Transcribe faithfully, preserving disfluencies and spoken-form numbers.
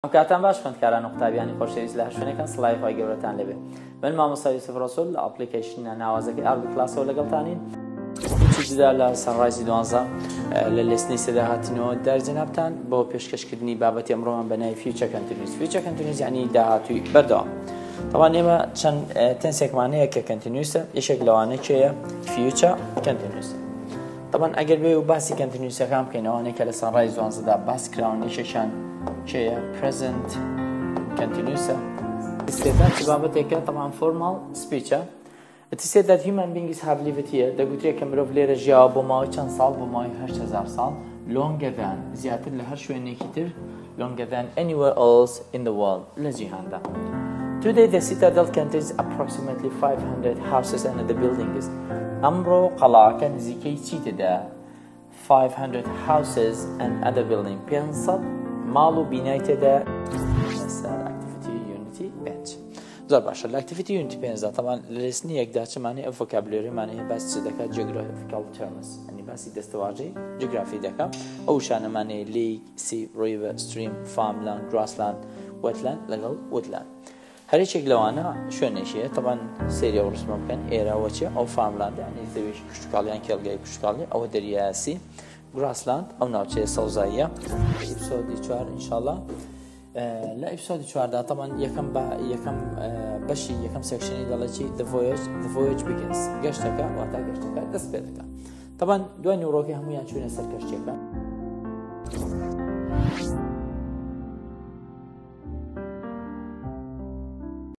کاتان باش خوێندکاران و قوتابیانی خۆشەویست لە هەرشوێنێکان سڵاوی خۆی گەورەتان لێبێ. من مامۆستا یوسف ڕەسوول لە ئەپلیکیشنە ناوازەکەی ئاربی کلاسەوە لەگەڵتانین. هیچی جدا لە سەنڕایزی دوانزە لە لێستنەی سێدا هاتینەوە دەرجەنابتان بۆ پێشکەشکردنی بابەتی ئەمڕۆمان بە ناوی فیوچەر کەنتینیوس. فیوچەر کەنتینیوس یعنی داهاتووی بەردەوام. طبعا ئێمە چەند تەنسێکمان هەیە کە کەنتینیوسە، یەکێک لەوانە کێیە؟ فیوچەر کەنتینیوس. طبعا ئەگەر بێ و باسی کەنتینیوسەکان بکەین ئەوانەیە کە لە سەنڕایز دوانزەدا باس کراون، یەکێکیان چێیە؟ present continuous. It said that بابەتێکە طبعا formal speech. It said that human beings have lived here. دەگوترێت کە مرۆڤ لێرە ژیاوە بۆ ماوەی چەند ساڵ؟ بۆ ماوەی هەشت هەزار ساڵ. longer than زیاتر لە هەر شوێنێکی تر، longer than anywhere else in the world لە جیهاندا. Today the citadel contains approximately five hundred houses and other buildings. ئەمڕۆ قەڵاکە نزیکەی چی تێدا؟ five hundred houses and other buildings. پێنج سەد ماڵ و بینای تێدا. activity unity page. زۆر باشە. لە activity unity page دا طبعا لە لێستنی یەکدا چمانەیە ئەو vocabularyمانەیە باسی چ دەکات؟ geographical terms، ئەنی باسی دەستەواژەی جیۆگرافی دەکات. ئەو شانەمانەیە lake, sea, river, stream, farmland, grassland, wetland لەگەڵ woodland. هەرێکێک لەوانە شوێنێکیە طبعا سێری ئەو ڕسمە بکەن. ئێرەوە چێ؟ ئەو فارملاند، یعنی زەویێکی کوشتکاڵیان کێڵگای کوشتکاڵی، ئەوە دەریایە گراسلاند، ئەو ناوچەیە سەوزاییە. ئیپسۆدی چوار ئینشاءڵڵا لە ئیپسۆدی چواردا طبعا یەکەم یەکەم بەشی یەکەم سێکشنی دەڵێ چی؟ the voyage the voyage begins. گەشتەکە واتە گەشتەکە دەست پێ دەکات. طبعا دوای نیوڕۆکەی هەمویان چوونە سەر کەشتیەکە.